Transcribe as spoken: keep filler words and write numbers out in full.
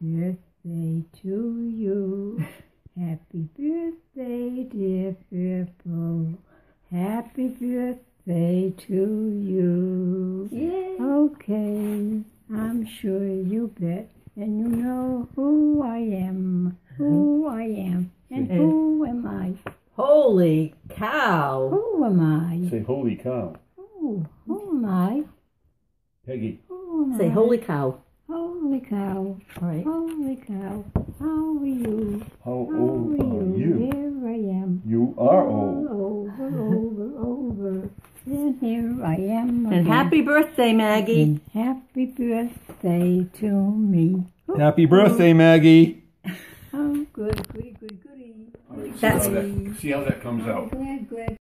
birthday to you. Happy birthday, dear Purple. Happy birthday to you. Yay. Okay, I'm sure you bet. And you know who I am, who I am, and who am I? Holy cow. Who am I? Say holy cow. Who, who am I? Peggy. Who am Say I? holy cow. Holy cow. All right. Holy cow. How are you? How How old are are you? you? Here I am. You are old. Over, over, over. Then here I am again. And happy birthday, Maggie. And happy birthday to me. Happy birthday, Maggie. Oh, good, goody, goody, goody. See how that, see how that comes out. Glad, glad.